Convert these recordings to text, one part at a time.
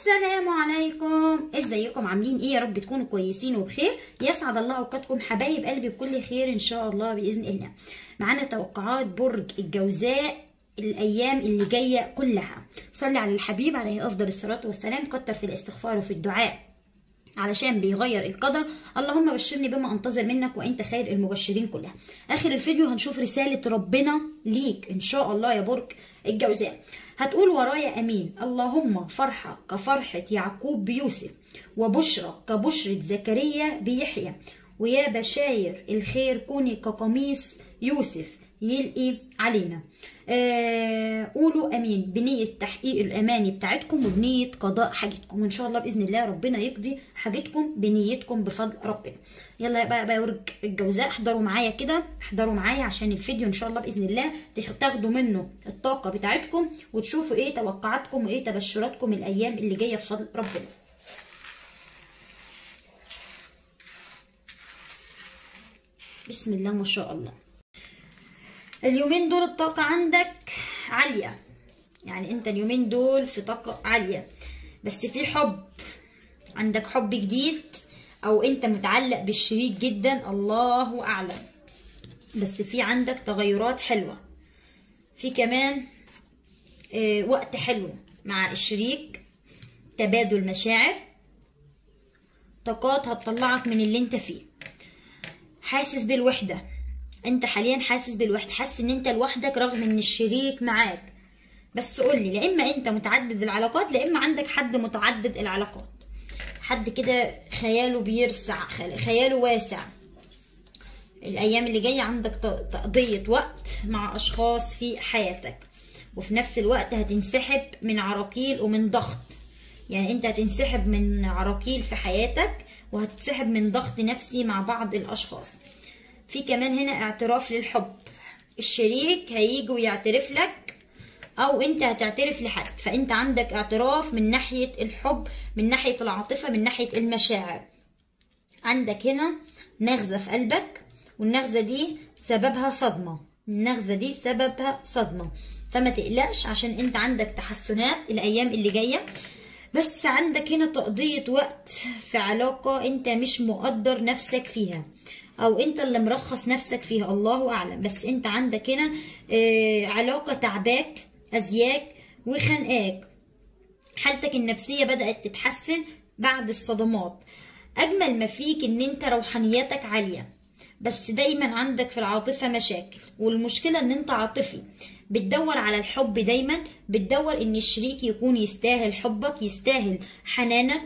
السلام عليكم، ازيكم؟ عاملين ايه؟ يا رب تكونوا كويسين وبخير. يسعد الله اوقاتكم حبايب قلبي بكل خير ان شاء الله باذن الله. معانا توقعات برج الجوزاء الايام اللي جايه كلها. صلي على الحبيب عليه افضل الصلاه والسلام، كتر في الاستغفار وفي الدعاء علشان بيغير القدر. اللهم بشرني بما انتظر منك وانت خير المبشرين كلها. اخر الفيديو هنشوف رساله ربنا ليك ان شاء الله يا برج الجوزاء. هتقول ورايا امين. اللهم فرحه كفرحه يعقوب بيوسف، وبشرى كبشرة زكريا بيحيى، ويا بشاير الخير كوني كقميص يوسف يلقي علينا. قولوا امين بنيه تحقيق الاماني بتاعتكم وبنيه قضاء حاجتكم، وان شاء الله باذن الله ربنا يقضي حاجتكم بنيتكم بفضل ربنا. يلا بقى برج الجوزاء، احضروا معايا كده، احضروا معايا عشان الفيديو ان شاء الله باذن الله تاخدوا منه الطاقه بتاعتكم وتشوفوا ايه توقعاتكم وايه تبشراتكم الايام اللي جايه بفضل ربنا. بسم الله ما شاء الله. اليومين دول الطاقة عندك عالية، يعني انت اليومين دول في طاقة عالية، بس في حب، عندك حب جديد او انت متعلق بالشريك جدا، الله اعلم، بس في عندك تغيرات حلوة، في كمان وقت حلو مع الشريك، تبادل مشاعر، طاقات هتطلعك من اللي انت فيه. حاسس بالوحدة، انت حاليا حاسس بالوحده، حاسس ان انت لوحدك رغم ان الشريك معاك. بس قولي، لا اما انت متعدد العلاقات لا اما عندك حد متعدد العلاقات، حد كده خياله بيرسع، خياله واسع. الايام اللي جايه عندك تقضيه وقت مع اشخاص في حياتك، وفي نفس الوقت هتنسحب من عراقيل ومن ضغط. يعني انت هتنسحب من عراقيل في حياتك وهتنسحب من ضغط نفسي مع بعض الاشخاص. في كمان هنا اعتراف للحب، الشريك هيجي ويعترف لك او انت هتعترف لحد، فانت عندك اعتراف من ناحية الحب، من ناحية العاطفة، من ناحية المشاعر. عندك هنا نغزة في قلبك، والنغزة دي سببها صدمة، النغزة دي سببها صدمة، فما تقلقش عشان انت عندك تحسنات الايام اللي جاية. بس عندك هنا تقضية وقت في علاقة انت مش مقدر نفسك فيها، او انت اللي مرخص نفسك فيها، الله اعلم، بس انت عندك هنا علاقة تعباك، ازياك وخنقاك. حالتك النفسية بدأت تتحسن بعد الصدمات. اجمل ما فيك ان انت روحانياتك عالية، بس دايما عندك في العاطفة مشاكل، والمشكلة ان انت عاطفي، بتدور على الحب دايما، بتدور ان الشريك يكون يستاهل حبك، يستاهل حنانك،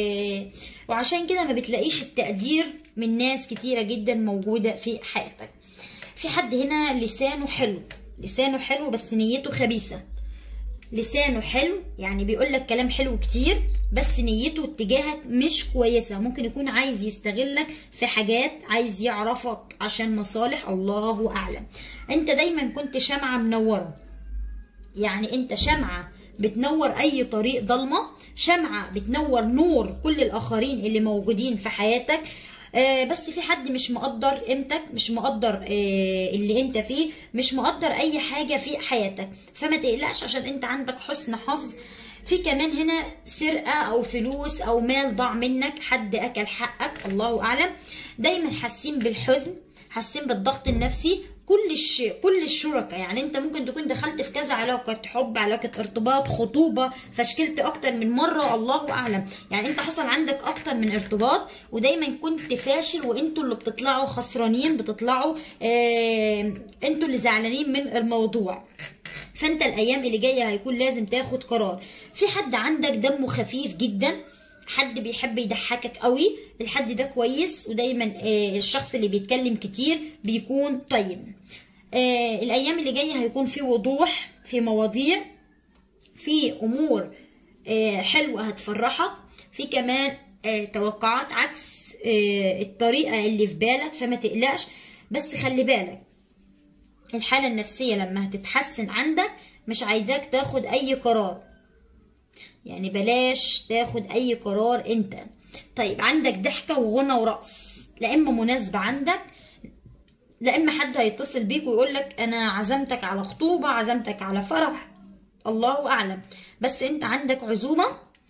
وعشان كده ما بتلاقيش التقدير من ناس كتيرة جدا موجودة في حياتك. في حد هنا لسانه حلو، لسانه حلو بس نيته خبيثة. لسانه حلو يعني بيقولك كلام حلو كتير، بس نيته اتجاهك مش كويسة، ممكن يكون عايز يستغلك في حاجات، عايز يعرفك عشان مصالح، الله أعلم. انت دايما كنت شمعة منورة، يعني انت شمعة بتنور اي طريق ضلمة، شمعة بتنور نور كل الاخرين اللي موجودين في حياتك. بس في حد مش مقدر قيمتك، مش مقدر اللي انت فيه، مش مقدر اي حاجة في حياتك، فما تقلقش عشان انت عندك حسن حظ. في كمان هنا سرقة او فلوس او مال ضاع منك، حد اكل حقك، الله اعلم. دايما حاسين بالحزن، حاسين بالضغط النفسي، كل الشركاء، يعني انت ممكن تكون دخلت في كذا علاقة حب، علاقة ارتباط، خطوبة، فشكلت اكتر من مرة، الله اعلم. يعني انت حصل عندك اكتر من ارتباط ودايما كنت فاشل، وانتوا اللي بتطلعوا خسرانين، بتطلعوا انتوا اللي زعلانين من الموضوع. فانت الايام اللي جاية هيكون لازم تاخد قرار. في حد عندك دمه خفيف جدا، حد بيحب يضحكك قوي، الحد ده كويس، ودايما الشخص اللي بيتكلم كتير بيكون طيب. الايام اللي جايه هيكون في وضوح في مواضيع، في امور حلوه هتفرحك، في كمان توقعات عكس الطريقه اللي في بالك، فما تقلقش. بس خلي بالك الحاله النفسيه لما هتتحسن عندك مش عايزاك تاخد اي قرار، يعني بلاش تاخد اي قرار انت. طيب عندك ضحكه وغنى ورقص، لا اما مناسبه عندك، لا اما حد هيتصل بيك ويقول لك انا عزمتك على خطوبه، عزمتك على فرح، الله اعلم، بس انت عندك عزومه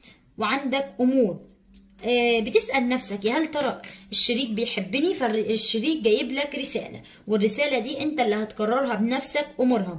وعندك امور بتسأل نفسك يا هل ترى الشريك بيحبني؟ فالشريك جايب لك رسالة، والرسالة دي انت اللي هتكررها بنفسك امورها.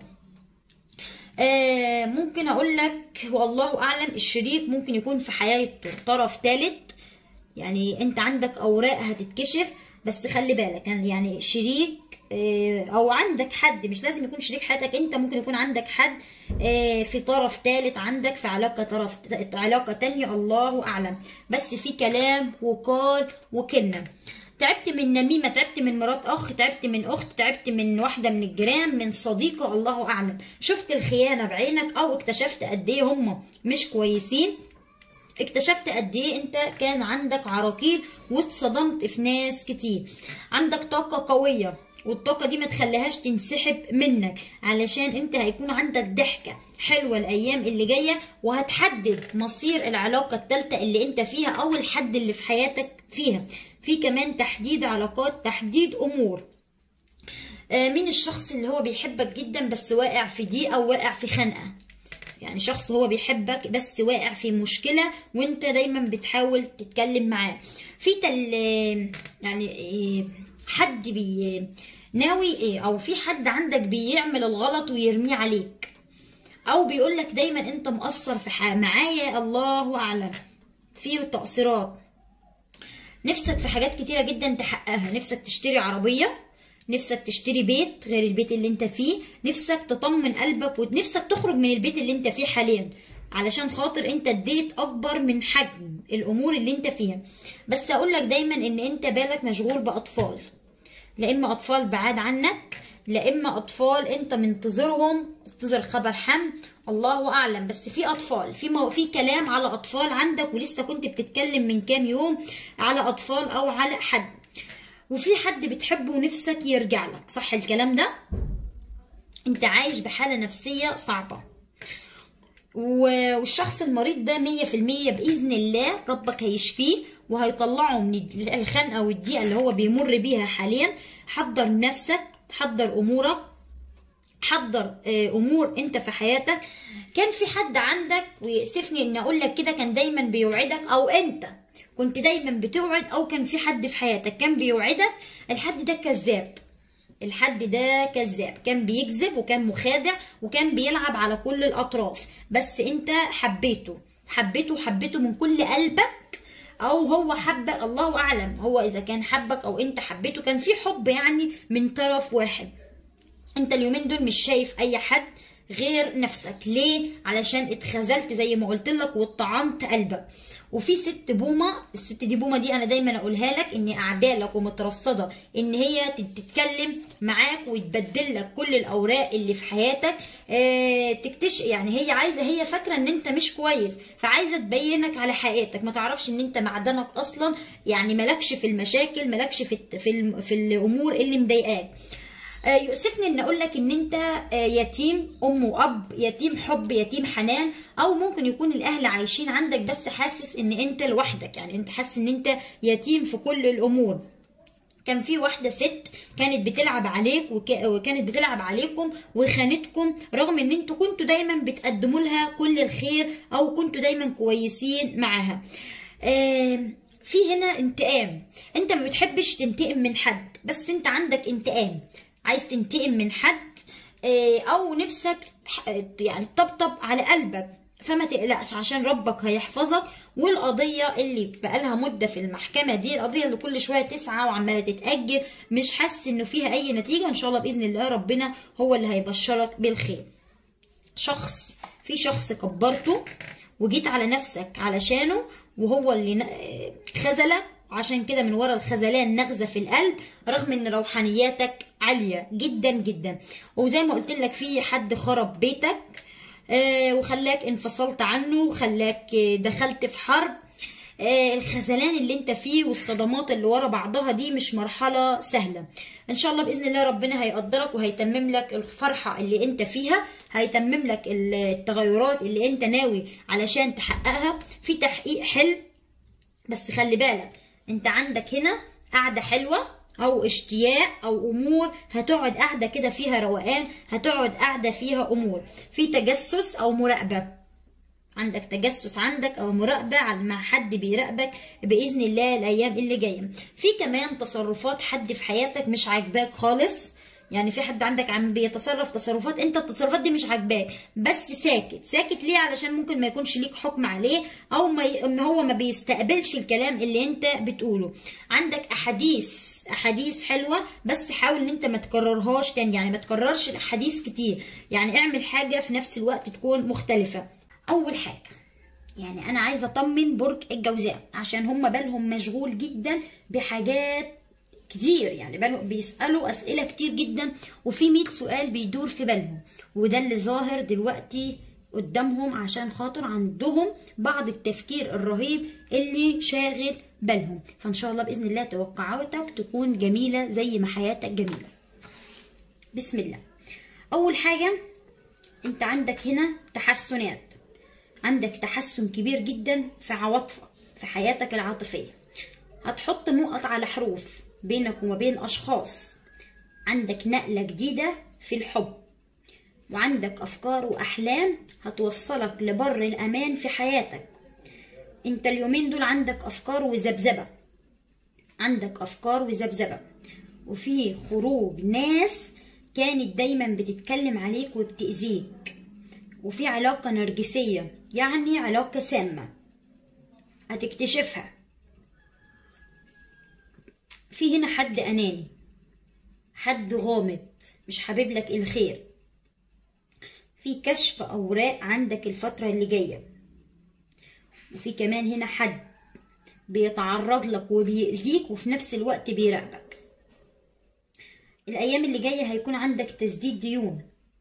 ممكن اقول لك والله اعلم الشريك ممكن يكون في حياته طرف ثالث، يعني انت عندك اوراق هتتكشف، بس خلي بالك يعني شريك او عندك حد، مش لازم يكون شريك حياتك انت، ممكن يكون عندك حد في طرف ثالث، عندك في علاقة تانية، الله اعلم. بس في كلام وقال وكلمة. تعبت من نميمة، تعبت من مرات اخ، تعبت من اخت، تعبت من واحدة من الجيران، من صديقة، الله اعلم. شفت الخيانة بعينك، او اكتشفت قد ايه هم مش كويسين، اكتشفت قد ايه انت كان عندك عراقيل واتصدمت في ناس كتير. عندك طاقة قوية، والطاقة دي ما تخليهاش تنسحب منك، علشان انت هيكون عندك ضحكة حلوة الايام اللي جاية، وهتحدد مصير العلاقة الثالثة اللي انت فيها او الحد اللي في حياتك فيها. في كمان تحديد علاقات، تحديد امور. مين الشخص اللي هو بيحبك جدا بس واقع في ضيقة او واقع في خنقة؟ يعني شخص هو بيحبك بس واقع في مشكلة وانت دايما بتحاول تتكلم معاه. في يعني حد ناوي او في حد عندك بيعمل الغلط ويرميه عليك، او بيقولك دايما انت مقصر في معايا، الله اعلم. في تقصيرات، نفسك في حاجات كتيرة جدا تحققها، نفسك تشتري عربية، نفسك تشتري بيت غير البيت اللي انت فيه، نفسك تطمن قلبك، ونفسك تخرج من البيت اللي انت فيه حاليا، علشان خاطر انت اديت اكبر من حجم الامور اللي انت فيها. بس اقول لك دايما ان انت بالك مشغول باطفال، لا اما اطفال بعاد عنك، لا اما اطفال انت منتظرهم، انتظر خبر حمل، الله اعلم. بس في اطفال، في كلام على اطفال عندك، ولسه كنت بتتكلم من كام يوم على اطفال او على حد، وفي حد بتحبه ونفسك يرجع لك، صح الكلام ده؟ انت عايش بحالة نفسية صعبة، والشخص المريض ده 100% بإذن الله ربك هيشفيه وهيطلعه من الخنقة والضيقة اللي هو بيمر بيها حاليا. حضر نفسك، حضر أمورك، حضر أمور انت في حياتك. كان في حد عندك، ويأسفني ان اقول لك كده، كان دايما بيوعدك، او انت كنت دايما بتوعد، او كان في حد في حياتك كان بيوعدك. الحد ده كذاب، الحد ده كذاب، كان بيكذب وكان مخادع وكان بيلعب على كل الاطراف، بس انت حبيته من كل قلبك، او هو حبك، الله اعلم. هو اذا كان حبك او انت حبيته، كان في حب يعني من طرف واحد. انت اليومين دول مش شايف اي حد غير نفسك، ليه؟ علشان اتخذلت زي ما قلت لك واتطعنت قلبك. وفي ست بومه، الست دي بومه دي انا دايما اقولها لك اني اعدالك ومترصده ان هي تتكلم معاك وتبدل لك كل الاوراق اللي في حياتك. تكتشف يعني هي عايزه، هي فاكره ان انت مش كويس، فعايزه تبينك على حقيقتك، ما تعرفش ان انت معدنك اصلا، يعني مالكش في المشاكل، مالكش في الامور اللي مضايقاك. يؤسفني ان اقول لك ان انت يتيم ام واب، يتيم حب، يتيم حنان، او ممكن يكون الاهل عايشين عندك بس حاسس ان انت لوحدك، يعني انت حاسس ان انت يتيم في كل الامور. كان في واحده ست كانت بتلعب عليك وكانت بتلعب عليكم وخانتكم، رغم ان انتوا كنتوا دايما بتقدموا لها كل الخير، او كنتوا دايما كويسين معاها. في هنا انتقام، انت ما بتحبش تنتقم من حد، بس انت عندك انتقام، عايز تنتقم من حد، او نفسك يعني تطبطب على قلبك. فما تقلقش عشان ربك هيحفظك. والقضية اللي بقالها مدة في المحكمة دي، القضية اللي كل شوية تسعى وعمالة تتأجل، مش حاسس انه فيها اي نتيجة، ان شاء الله بإذن الله ربنا هو اللي هيبشرك بالخير. في شخص كبرته وجيت على نفسك علشانه، وهو اللي خذلك، عشان كده من ورا الخذلان نغزة في القلب، رغم ان روحانياتك عالية جدا جدا. وزي ما قلت لك في حد خرب بيتك وخلاك انفصلت عنه، وخلاك دخلت في حرب. الخذلان اللي انت فيه والصدمات اللي ورا بعضها دي مش مرحلة سهلة. ان شاء الله بإذن الله ربنا هيقدرك وهيتمم لك الفرحة اللي انت فيها، هيتمم لك التغيرات اللي انت ناوي علشان تحققها. في تحقيق حلم، بس خلي بالك انت عندك هنا قعدة حلوة او اشتياق او امور، هتقعد قاعدة كده فيها روقان، هتقعد قاعدة فيها امور، في تجسس او مراقبة. عندك تجسس عندك او مراقبه مع حد بيراقبك باذن الله الايام اللي جايه. في كمان تصرفات حد في حياتك مش عاجباك خالص، يعني في حد عندك عم بيتصرف تصرفات انت التصرفات دي مش عاجباك، بس ساكت. ساكت ليه؟ علشان ممكن ما يكونش ليك حكم عليه، او ان هو ما بيستقبلش الكلام اللي انت بتقوله. عندك احاديث حلوه، بس حاول ان انت ما تكررهاش تاني، يعني ما تكررش الاحاديث كتير، يعني اعمل حاجه في نفس الوقت تكون مختلفه. اول حاجه يعني انا عايزه اطمن برج الجوزاء، عشان هم بالهم مشغول جدا بحاجات كتير، يعني بالهم بيسالوا اسئله كتير جدا، وفي 100 سؤال بيدور في بالهم، وده اللي ظاهر دلوقتي قدامهم، عشان خاطر عندهم بعض التفكير الرهيب اللي شاغل بالهم. فان شاء الله باذن الله توقعاتك تكون جميله زي ما حياتك جميله. بسم الله. اول حاجه انت عندك هنا تحسنات، عندك تحسن كبير جدا في عواطفك، في حياتك العاطفيه. هتحط نقط على حروف بينك وما بين اشخاص، عندك نقله جديده في الحب، وعندك افكار واحلام هتوصلك لبر الامان في حياتك. انت اليومين دول عندك افكار وذبذبه، عندك افكار وذبذبه، وفي خروج ناس كانت دايما بتتكلم عليك وبتأذيك، وفي علاقه نرجسيه، يعني علاقه سامه هتكتشفها. في هنا حد اناني، حد غامض مش حابب لك الخير. في كشف اوراق عندك الفتره اللي جايه، وفي كمان هنا حد بيتعرض لك وبيأذيك وفي نفس الوقت بيراقبك. الايام اللي جايه هيكون عندك تسديد ديون،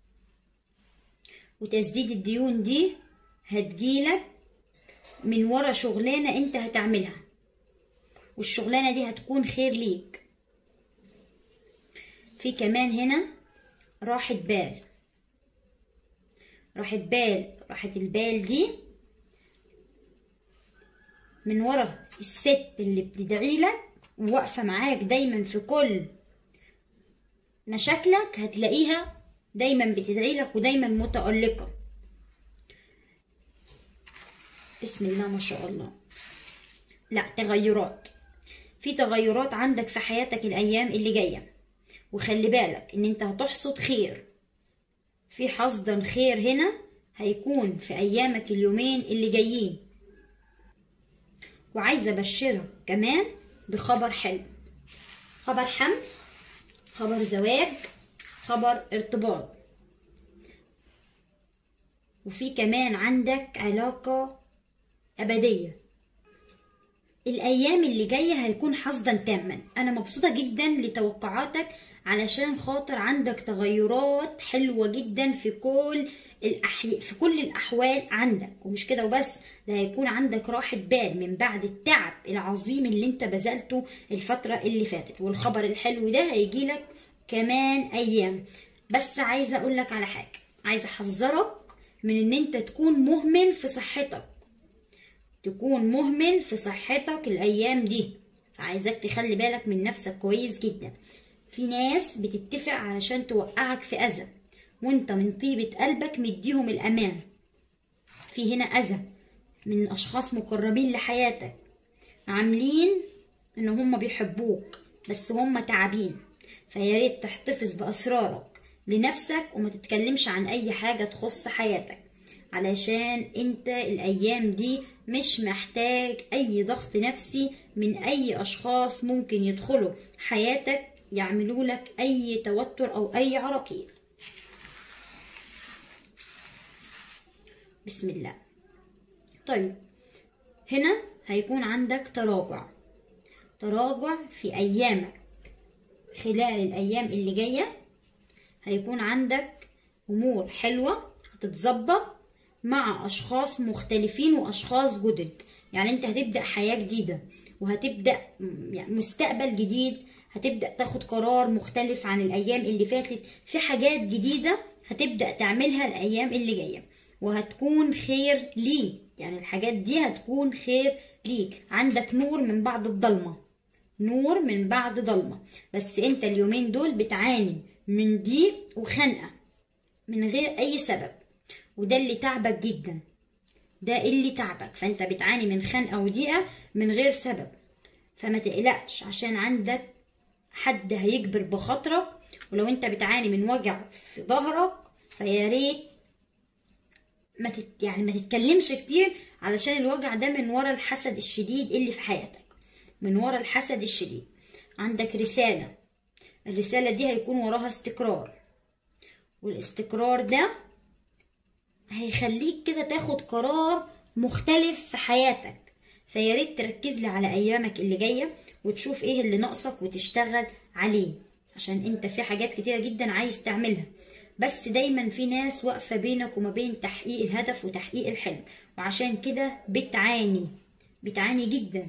وتسديد الديون دي هتجيلك من ورا شغلانه انت هتعملها، والشغلانه دي هتكون خير ليك. في كمان هنا راحة بال، راحة البال دي من ورا الست اللي بتدعي لك وواقفه معاك دايما في كل مشاكلك، هتلاقيها دايما بتدعي لك ودايما متألقة. بسم الله ما شاء الله. لا، تغيرات، في تغيرات عندك في حياتك الايام اللي جايه، وخلي بالك ان انت هتحصد خير، في حصدا خير هنا هيكون في ايامك اليومين اللي جايين. وعايزه ابشرك كمان بخبر حلو، خبر حمل، خبر زواج، خبر ارتباط، وفي كمان عندك علاقه ابديه. الايام اللي جايه هيكون حصدا تاما. انا مبسوطه جدا لتوقعاتك، علشان خاطر عندك تغيرات حلوه جدا في كل الاحوال عندك. ومش كده وبس، ده هيكون عندك راحه بال من بعد التعب العظيم اللي انت بذلته الفتره اللي فاتت. والخبر الحلو ده هيجيلك كمان ايام. بس عايزه اقول لك على حاجه، عايزه احذرك من ان انت تكون مهمل في صحتك، تكون مهمل في صحتك الايام دي، فعايزك تخلي بالك من نفسك كويس جدا. في ناس بتتفق علشان توقعك في اذى، وانت من طيبة قلبك مديهم الامان. في هنا اذى من اشخاص مقربين لحياتك، عاملين ان هم بيحبوك بس هم تعبين، فياريت تحتفظ باسرارك لنفسك وما تتكلمش عن اي حاجة تخص حياتك، علشان انت الايام دي مش محتاج اي ضغط نفسي من اي اشخاص ممكن يدخلوا حياتك يعملوا لك اي توتر او اي عراقيل. بسم الله. طيب هنا هيكون عندك تراجع في ايامك. خلال الايام اللي جايه هيكون عندك امور حلوه هتتظبط مع اشخاص مختلفين واشخاص جدد. يعني انت هتبدأ حياة جديدة، وهتبدأ يعني مستقبل جديد، هتبدأ تاخد قرار مختلف عن الايام اللي فاتت، في حاجات جديدة هتبدأ تعملها الايام اللي جاية وهتكون خير ليك. يعني الحاجات دي هتكون خير ليك. عندك نور من بعد الضلمة، نور من بعد ضلمة، بس انت اليومين دول بتعاني من ضيق وخنقة من غير اي سبب، وده اللي تعبك جدا. ده اللي تعبك. فانت بتعاني من خنقة وضيقة من غير سبب، فما تقلقش عشان عندك حد هيجبر بخاطرك. ولو انت بتعاني من وجع في ظهرك فيا ريت ما تتكلمش كتير، علشان الوجع ده من ورا الحسد الشديد اللي في حياتك، من ورا الحسد الشديد. عندك رسالة، الرسالة دي هيكون وراها استقرار، والاستقرار ده هيخليك كده تاخد قرار مختلف في حياتك. فيا ريت تركز لي على ايامك اللي جايه وتشوف ايه اللي ناقصك وتشتغل عليه، عشان انت في حاجات كتيره جدا عايز تعملها، بس دايما في ناس واقفه بينك وما بين تحقيق الهدف وتحقيق الحلم، وعشان كده بتعاني جدا.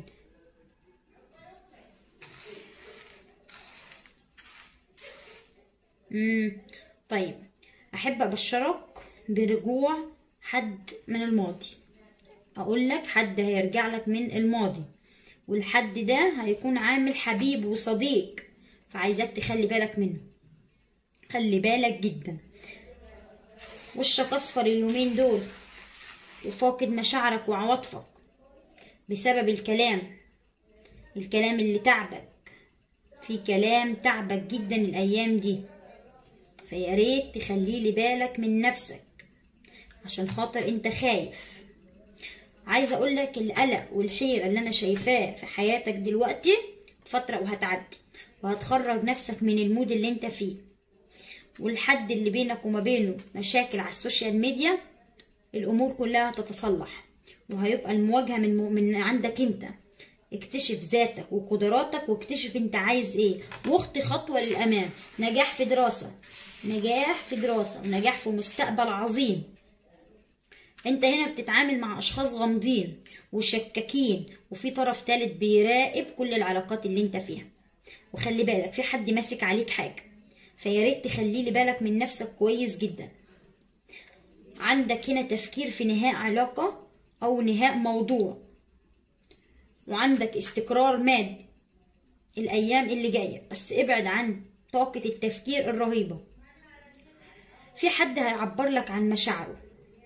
طيب، احب ابشرك برجوع حد من الماضي. اقول لك حد هيرجع لك من الماضي، والحد ده هيكون عامل حبيب وصديق، فعايزك تخلي بالك منه، خلي بالك جدا. وشك اصفر اليومين دول وفاقد مشاعرك وعواطفك بسبب الكلام اللي تعبك. في كلام تعبك جدا الايام دي، فيا ريت تخلي لي بالك من نفسك عشان خاطر انت خايف. عايزه اقول لك القلق والحيره اللي انا شايفاه في حياتك دلوقتي فتره وهتعدي، وهتخرج نفسك من المود اللي انت فيه. والحد اللي بينك وما بينه مشاكل على السوشيال ميديا، الامور كلها هتتصلح، وهيبقى المواجهه من عندك انت. اكتشف ذاتك وقدراتك، واكتشف انت عايز ايه، واخطي خطوه للامام. نجاح في دراسه، ونجاح في مستقبل عظيم. انت هنا بتتعامل مع اشخاص غامضين وشكاكين، وفي طرف ثالث بيراقب كل العلاقات اللي انت فيها. وخلي بالك في حد ماسك عليك حاجه، فيا ريت تخلي لي بالك من نفسك كويس جدا. عندك هنا تفكير في نهاء علاقه او نهاء موضوع، وعندك استقرار مادي الايام اللي جايه، بس ابعد عن طاقه التفكير الرهيبه. في حد هيعبر لك عن مشاعره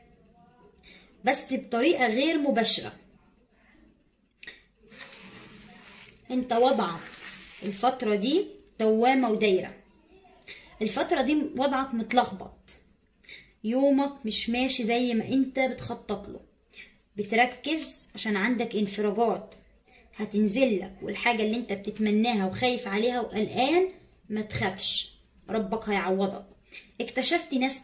بس بطريقة غير مباشرة. انت وضعك الفترة دي دوامة ودايرة، الفترة دي وضعك متلخبط، يومك مش ماشي زي ما انت بتخطط له، بتركز عشان عندك انفراجات هتنزلك، والحاجة اللي انت بتتمناها وخايف عليها وقلقان ما تخافش، ربك هيعوضك. اكتشفت ناس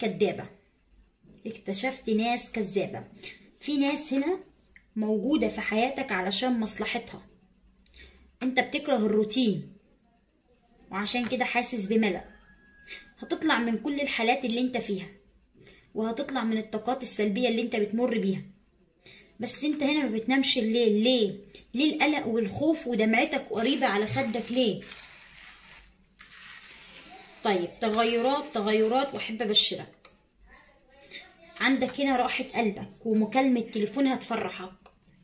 كذابة، في ناس هنا موجودة في حياتك علشان مصلحتها. انت بتكره الروتين وعشان كده حاسس بملل. هتطلع من كل الحالات اللي انت فيها، وهتطلع من الطاقات السلبية اللي انت بتمر بيها، بس انت هنا ما بتنامش الليل. ليه القلق والخوف ودمعتك قريبة على خدك ليه؟ طيب، تغيرات واحب ابشرك. عندك هنا راحة قلبك ومكالمة تليفون هتفرحك.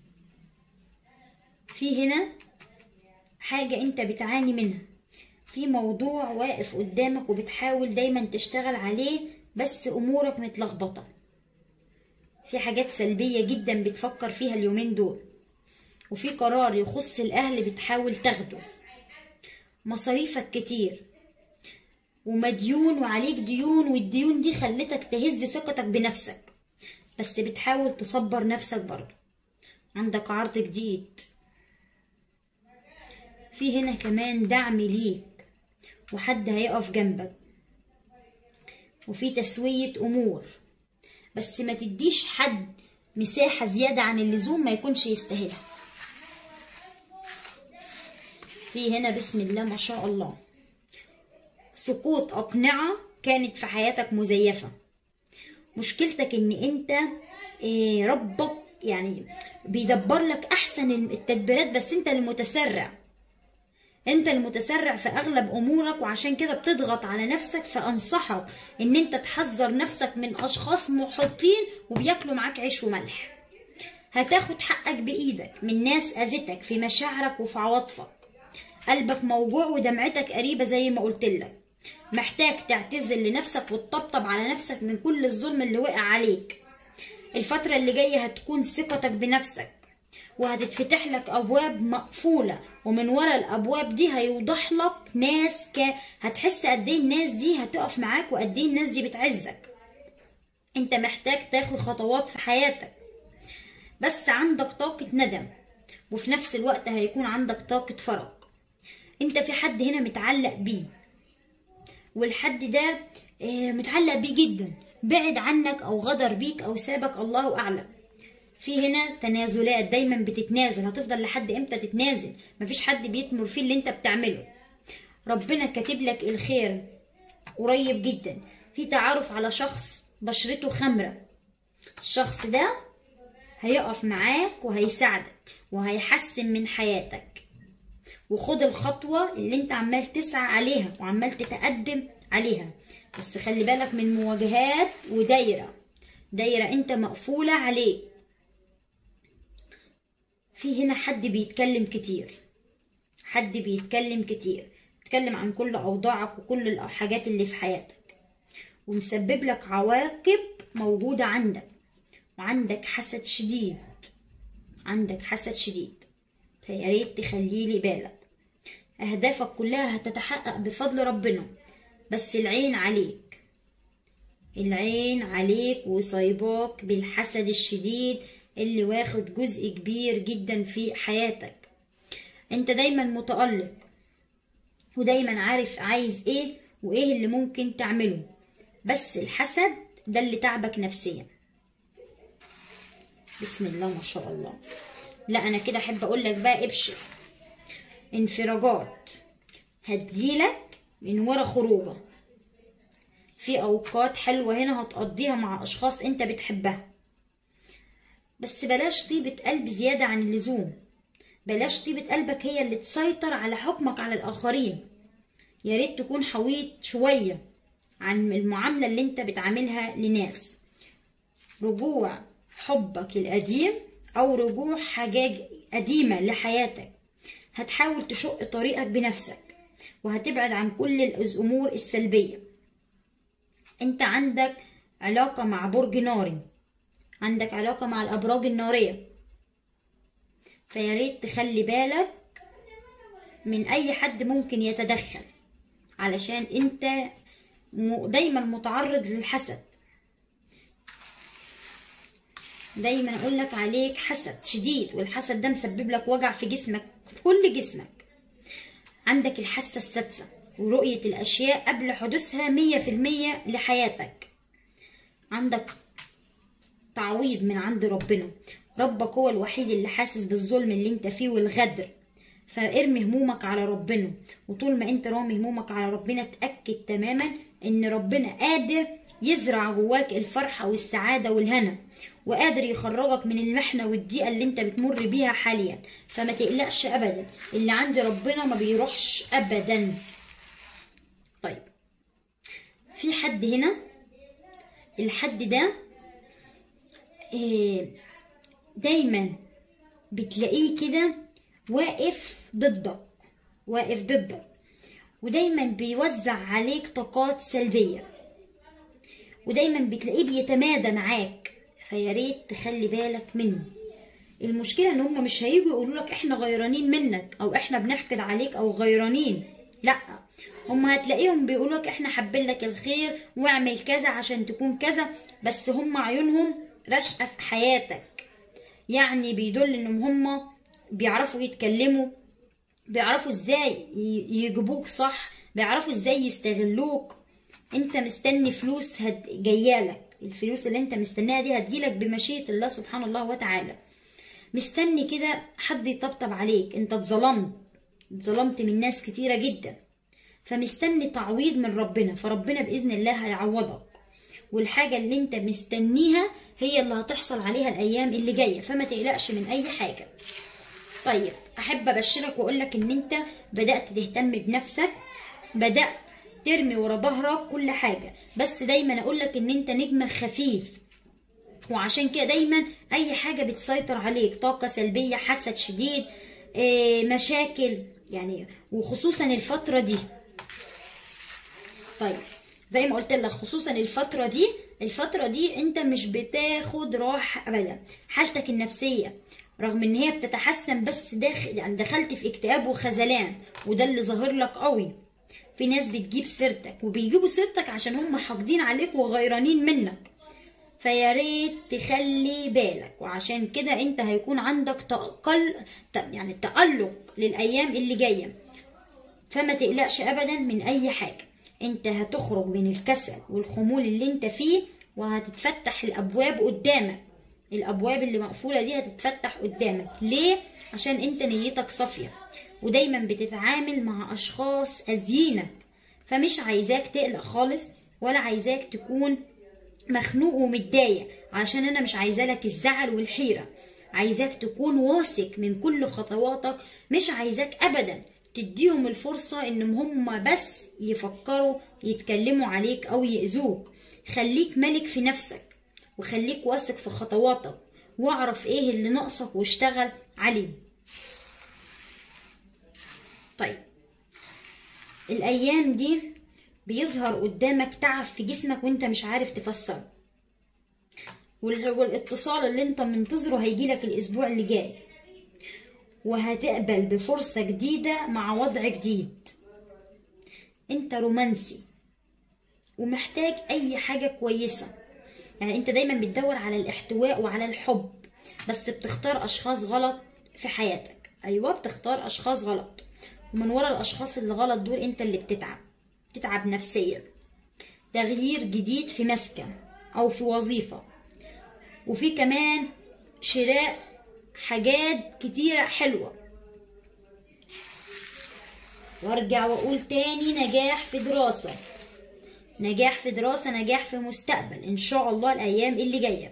في هنا حاجة انت بتعاني منها، في موضوع واقف قدامك وبتحاول دايما تشتغل عليه، بس امورك متلخبطة. في حاجات سلبية جدا بتفكر فيها اليومين دول، وفي قرار يخص الاهل بتحاول تاخده. مصاريفك كتير ومديون وعليك ديون، والديون دي خلتك تهز ثقتك بنفسك، بس بتحاول تصبر نفسك برضه. عندك عرض جديد، في هنا كمان دعم ليك وحد هيقف جنبك، وفي تسوية امور، بس ما تديش حد مساحة زيادة عن اللزوم ما يكونش يستاهلها. في هنا بسم الله ما شاء الله سقوط أقنعة كانت في حياتك مزيفة. مشكلتك ان انت ربك يعني بيدبر لك احسن التدبيرات، بس انت المتسرع في اغلب امورك، وعشان كده بتضغط على نفسك. فانصحك ان انت تحذر نفسك من اشخاص محيطين وبياكلوا معاك عيش وملح. هتاخد حقك بايدك من ناس اذتك في مشاعرك وفي عواطفك. قلبك موجوع ودمعتك قريبة زي ما قلتلك. محتاج تعتذر لنفسك وتطبطب على نفسك من كل الظلم اللي وقع عليك. الفترة اللي جاية هتكون ثقتك بنفسك وهتتفتح لك ابواب مقفولة، ومن ورا الابواب دي هيوضح لك ناس هتحس قد ايه الناس دي هتقف معاك وقد ايه الناس دي بتعزك. انت محتاج تاخد خطوات في حياتك، بس عندك طاقة ندم وفي نفس الوقت هيكون عندك طاقة فرج. انت في حد هنا متعلق بيه، والحد ده متعلق بيه جدا، بعد عنك او غدر بيك او سابك، الله اعلم. في هنا تنازلات، دايما بتتنازل. هتفضل لحد امتى تتنازل؟ مفيش حد بيتمر فيه اللي انت بتعمله. ربنا كاتب لك الخير قريب جدا. في تعارف على شخص بشرته خمرة، الشخص ده هيقف معاك وهيساعدك وهيحسن من حياتك. وخد الخطوة اللي انت عمال تسعى عليها وعمال تتقدم عليها، بس خلي بالك من مواجهات ودايرة انت مقفولة عليك. في هنا حد بيتكلم كتير، بيتكلم عن كل اوضاعك وكل الحاجات اللي في حياتك، ومسبب لك عواقب موجودة عندك، وعندك حسد شديد. فيا ريت تخليلي بالك. اهدافك كلها هتتحقق بفضل ربنا، بس العين عليك وصايباك بالحسد الشديد اللي واخد جزء كبير جدا في حياتك. انت دايما متألق ودايما عارف عايز ايه وايه اللي ممكن تعمله، بس الحسد ده اللي تعبك نفسيا. بسم الله ما شاء الله. لا انا كده احب اقول لك بقى ابشر، انفراجات هتجيلك من ورا خروجه. في اوقات حلوه هنا هتقضيها مع اشخاص انت بتحبها، بس بلاش طيبه قلب زياده عن اللزوم. بلاش طيبه قلبك هي اللي تسيطر على حكمك على الاخرين. يا ريت تكون حويط شويه عن المعامله اللي انت بتعاملها لناس. رجوع حبك القديم او رجوع حاجات قديمه لحياتك، هتحاول تشق طريقك بنفسك وهتبعد عن كل الامور السلبيه. انت عندك علاقه مع برج ناري، عندك علاقه مع الابراج الناريه، فيا ريت تخلي بالك من اي حد ممكن يتدخل، علشان انت دايما متعرض للحسد. دايما اقول لك عليك حسد شديد، والحسد ده مسبب لك وجع في جسمك، في كل جسمك. عندك الحاسة السادسة ورؤية الاشياء قبل حدوثها 100% لحياتك. عندك تعويض من عند ربنا، ربك هو الوحيد اللي حاسس بالظلم اللي انت فيه والغدر، فارمي همومك على ربنا. وطول ما انت رامي همومك على ربنا تأكد تماما ان ربنا قادر يزرع جواك الفرحة والسعادة والهنا، وقادر يخرجك من المحنة والضيقة اللي انت بتمر بيها حاليا. فما تقلقش ابدا، اللي عند ربنا ما بيروحش ابدا. طيب في حد هنا، الحد ده دايما بتلاقيه كده واقف ضدك، ودايما بيوزع عليك طاقات سلبية، ودايما بتلاقيه بيتمادى معاك. فيا ريت تخلي بالك منه. المشكلة ان هم مش هيجوا يقولوا لك احنا غيرانين منك او احنا بنحقد عليك او غيرانين، لا، هم هتلاقيهم بيقولوا لك احنا حابين لك الخير واعمل كذا عشان تكون كذا، بس هم عيونهم راشقة في حياتك. يعني بيدل انهم هم بيعرفوا يتكلموا، بيعرفوا ازاي يجيبوك صح، بيعرفوا ازاي يستغلوك. انت مستني فلوس جايالك، الفلوس اللي انت مستناها دي هتجيلك بمشيئة الله سبحانه الله وتعالى. مستني كده حد يطبطب عليك، انت اتظلمت من ناس كتيرة جدا، فمستني تعويض من ربنا، فربنا بإذن الله هيعوضك. والحاجة اللي انت مستنيها هي اللي هتحصل عليها الأيام اللي جاية، فما تقلقش من أي حاجة. طيب أحب أبشرك وأقولك إن أنت بدأت تهتم بنفسك، بدأت ترمي ورا ظهرك كل حاجة، بس دايما أقولك إن أنت نجم خفيف، وعشان كده دايما أي حاجة بتسيطر عليك، طاقة سلبية، حسد شديد، مشاكل يعني، وخصوصا الفترة دي. طيب زي ما قلت لك، خصوصا الفترة دي انت مش بتاخد راحة ابدا. حالتك النفسية رغم ان هي بتتحسن، بس دخلت في اكتئاب وخذلان، وده اللي ظاهر لك قوي. في ناس بتجيب سيرتك، وبيجيبوا سيرتك عشان هم حاقدين عليك وغيرانين منك، فيا ريت تخلي بالك. وعشان كده انت هيكون عندك تألق للايام اللي جايه، فما تقلقش ابدا من اي حاجه. انت هتخرج من الكسل والخمول اللي انت فيه، وهتتفتح الابواب قدامك. الابواب اللي مقفوله دي هتتفتح قدامك. ليه؟ عشان انت نيتك صافيه، ودايما بتتعامل مع اشخاص اذينك، فمش عايزاك تقلق خالص، ولا عايزاك تكون مخنوق ومتضايق، عشان انا مش عايزه لك الزعل والحيره. عايزاك تكون واثق من كل خطواتك، مش عايزاك ابدا تديهم الفرصه ان هم بس يفكروا يتكلموا عليك او يأذوك. خليك ملك في نفسك، وخليك واثق في خطواتك، واعرف ايه اللي ناقصك واشتغل عليه. طيب، الايام دي بيظهر قدامك تعب في جسمك وانت مش عارف تفسره، والاتصال اللي انت منتظره هيجيلك الاسبوع اللي جاي، وهتقبل بفرصة جديدة مع وضع جديد. انت رومانسي ومحتاج اي حاجة كويسة، يعني انت دايما بتدور على الاحتواء وعلى الحب، بس بتختار اشخاص غلط في حياتك. ايوه، بتختار اشخاص غلط، ومن ورا الاشخاص اللي غلط دول انت اللي بتتعب نفسيا. تغيير جديد في مسكن او في وظيفة، وفي كمان شراء حاجات كتيرة حلوة. وارجع واقول تاني، نجاح في دراسة، نجاح في مستقبل ان شاء الله الايام اللي جاية.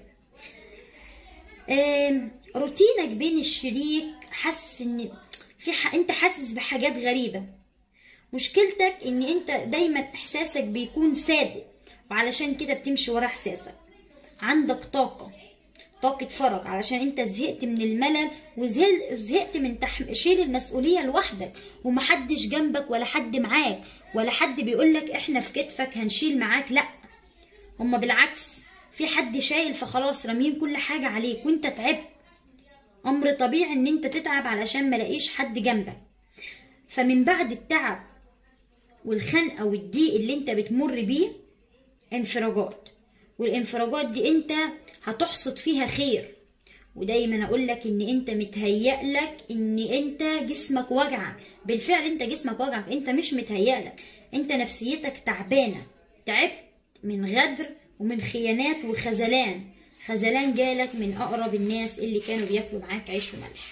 روتينك بين الشريك، حاسس ان انت حاسس بحاجات غريبة. مشكلتك ان انت دايما احساسك بيكون صادق، وعلشان كده بتمشي ورا احساسك. عندك طاقة فرج، علشان انت زهقت من الملل، وزهقت من شيل المسؤولية لوحدك، ومحدش جنبك ولا حد معاك، ولا حد بيقولك احنا في كتفك هنشيل معاك. لا، هما بالعكس، في حد شايل، فخلاص رامين كل حاجة عليك، وانت تعبت. امر طبيعي ان انت تتعب علشان ملاقيش حد جنبك. فمن بعد التعب والخنقة والضيق اللي انت بتمر بيه، انفراجات، والانفراجات دي انت هتحصد فيها خير. ودايما اقولك ان انت متهيألك ان انت جسمك وجعك. بالفعل انت جسمك وجعك، انت مش متهيألك، انت نفسيتك تعبانة. تعبت من غدر ومن خيانات خذلان جالك من اقرب الناس اللي كانوا بياكلوا معاك عيش وملح.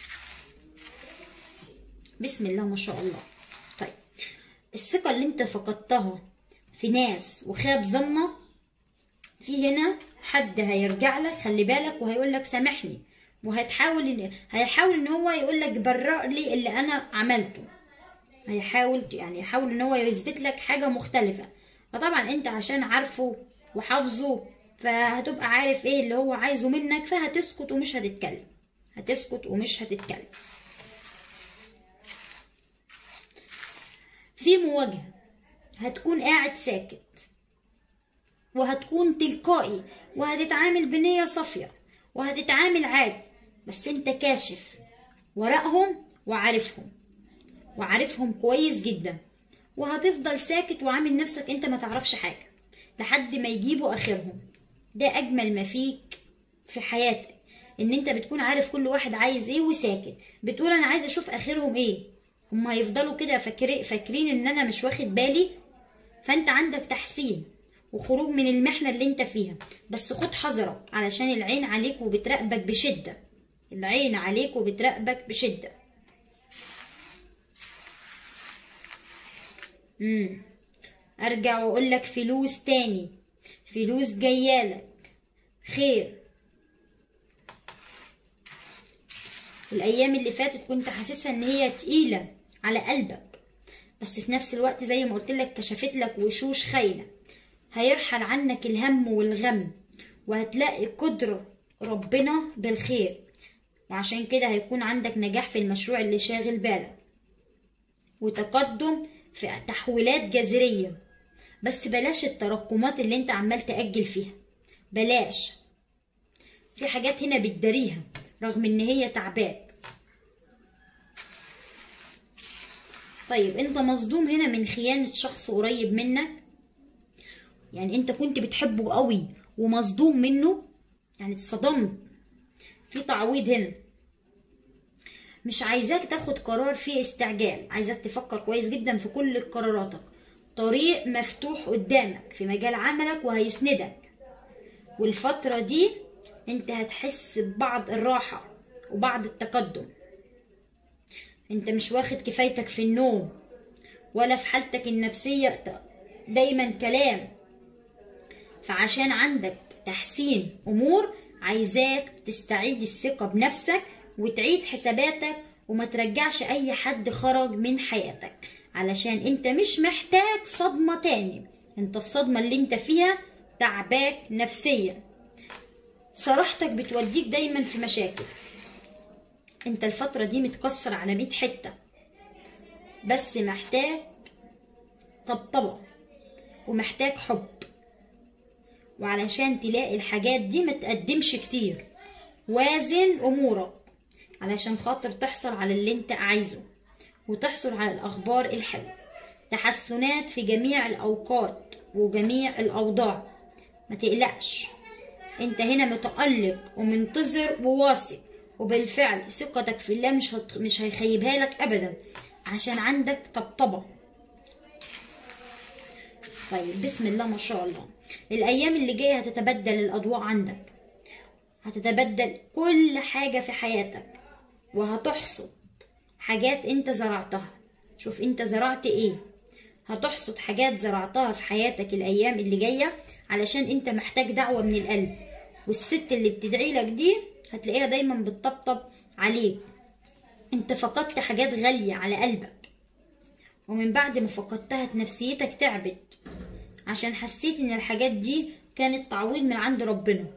بسم الله ما شاء الله. طيب، الثقة اللي انت فقدتها في ناس وخاب ظنك، في هنا حد هيرجع لك، خلي بالك، وهيقول لك سامحني، وهيحاول ان هو يقول لك برأ لي اللي انا عملته. هيحاول ان هو يثبت لك حاجة مختلفة. فطبعا انت عشان عارفه وحافظه، فهتبقى عارف ايه اللي هو عايزه منك، فهتسكت ومش هتتكلم. في مواجهة هتكون قاعد ساكت، وهتكون تلقائي، وهتتعامل بنية صافية، وهتتعامل عادي، بس انت كاشف ورقهم وعارفهم كويس جدا، وهتفضل ساكت وعامل نفسك انت ما تعرفش حاجة لحد ما يجيبوا اخرهم. ده اجمل ما فيك في حياتك، ان انت بتكون عارف كل واحد عايز ايه وساكت، بتقول انا عايز اشوف اخرهم ايه. هم هيفضلوا كده فاكرين ان انا مش واخد بالي. فانت عندك تحسين وخروج من المحنة اللي انت فيها، بس خد حذرك علشان العين عليك وبتراقبك بشدة. ارجع واقول لك فلوس تاني، فلوس جايالك خير. الايام اللي فاتت كنت حاسسها ان هي تقيلة على قلبك، بس في نفس الوقت زي ما قلت لك كشفت لك وشوش خاينة. هيرحل عنك الهم والغم، وهتلاقي قدرة ربنا بالخير، وعشان كده هيكون عندك نجاح في المشروع اللي شاغل بالك، وتقدم في تحويلات جذرية. بس بلاش التراكمات اللي انت عمال تأجل فيها، بلاش. في حاجات هنا بتداريها رغم ان هي تعباك. طيب انت مصدوم هنا من خيانة شخص قريب منك، يعني انت كنت بتحبه قوي ومصدوم منه، يعني اتصدمت. في تعويض هنا. مش عايزاك تاخد قرار فيه استعجال، عايزاك تفكر كويس جدا في كل قراراتك. طريق مفتوح قدامك في مجال عملك وهيسندك، والفترة دي انت هتحس ببعض الراحة وبعض التقدم. انت مش واخد كفايتك في النوم ولا في حالتك النفسية، دايما كلام. فعشان عندك تحسين امور، عايزاك تستعيد الثقة بنفسك وتعيد حساباتك، وما ترجعش اي حد خرج من حياتك، علشان انت مش محتاج صدمة تاني. انت الصدمة اللي انت فيها تعباك نفسيا. صراحتك بتوديك دايما في مشاكل. انت الفترة دي متكسر على 100 حتة، بس محتاج طبطبة ومحتاج حب. وعلشان تلاقي الحاجات دي ما تقدمش كتير، وازن امورك علشان خاطر تحصل على اللي انت عايزه وتحصل على الاخبار الحلوة. تحسنات في جميع الاوقات وجميع الاوضاع، ما تقلقش. انت هنا متألق ومنتظر وواثق، وبالفعل ثقتك في الله مش هيخيبها لك ابدا، عشان عندك طبطبة. طيب بسم الله ما شاء الله. الايام اللي جايه هتتبدل الاضواء عندك، هتتبدل كل حاجه في حياتك، وهتحصد حاجات انت زرعتها. شوف انت زرعت ايه، هتحصد حاجات زرعتها في حياتك الايام اللي جايه، علشان انت محتاج دعوه من القلب. والست اللي بتدعي لك دي هتلاقيها دايما بتطبطب عليك. انت فقدت حاجات غاليه على قلبك، ومن بعد ما فقدتها نفسيتك تعبت، عشان حسيت ان الحاجات دي كانت تعويض من عند ربنا.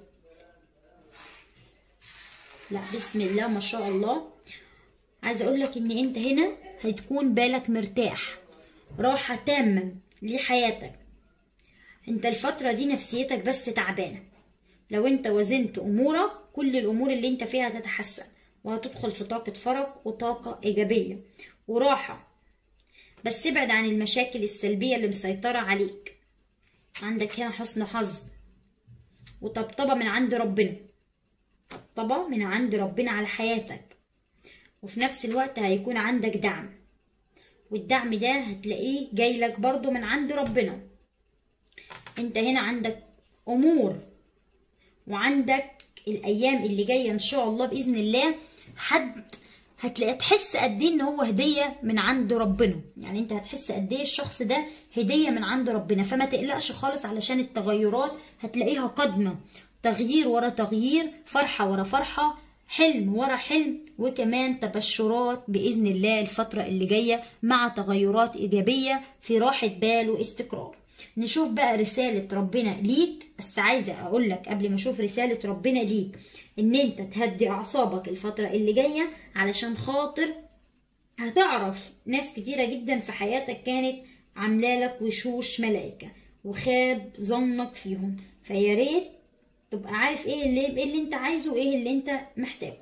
لا بسم الله ما شاء الله. عايزه اقولك ان انت هنا هتكون بالك مرتاح، راحه تامه لحياتك. انت الفتره دي نفسيتك بس تعبانه. لو انت وزنت امورك، كل الامور اللي انت فيها هتتحسن، وهتدخل في طاقه فرج وطاقه ايجابيه وراحه. بس ابعد عن المشاكل السلبيه اللي مسيطره عليك. عندك هنا حسن حظ وطبطبة من عند ربنا، طبطبة من عند ربنا على حياتك. وفي نفس الوقت هيكون عندك دعم، والدعم ده هتلاقيه جايلك برضو من عند ربنا. انت هنا عندك امور، وعندك الايام اللي جايه ان شاء الله باذن الله حد هتلاقي تحس قد ايه ان هو هديه من عند ربنا. يعني انت هتحس قد ايه الشخص ده هديه من عند ربنا. فما تقلقش خالص، علشان التغيرات هتلاقيها قادمه، تغيير ورا تغيير، فرحه ورا فرحه، حلم ورا حلم، وكمان تبشرات باذن الله الفتره اللي جايه مع تغيرات ايجابيه في راحه بال واستقرار. نشوف بقى رسالة ربنا ليك. بس عايزة اقولك قبل ما اشوف رسالة ربنا ليك ان انت تهدي اعصابك الفترة اللي جاية، علشان خاطر هتعرف ناس كتيرة جدا في حياتك كانت عاملالك وشوش ملائكة وخاب ظنك فيهم. فياريت تبقى عارف ايه اللي انت عايزه وايه اللي انت محتاجه.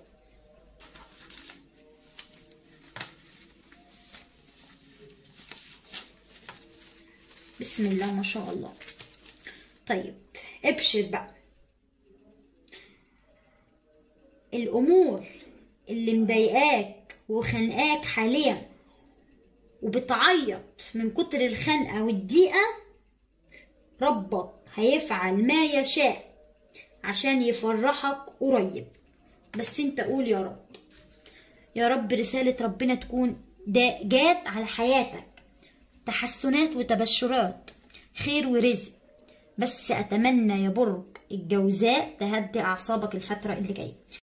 بسم الله ما شاء الله. طيب ابشر بقى. الامور اللي مضايقاك وخانقاك حاليا وبتعيط من كتر الخنقه والضيقه، ربك هيفعل ما يشاء عشان يفرحك قريب. بس انت قول يا رب، يا رب رسالة ربنا تكون جات على حياتك، تحسنات وتبشرات، خير ورزق. بس اتمنى يا برج الجوزاء تهدي اعصابك الفترة اللي جاية.